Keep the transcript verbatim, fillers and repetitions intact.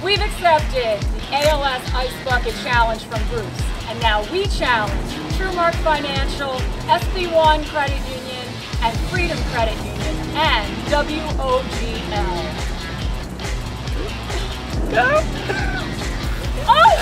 We've accepted the A L S Ice Bucket Challenge from Bruce, and now we challenge Trumark Financial, S B one Credit Union, and Freedom Credit Union, and W O G L. Oh!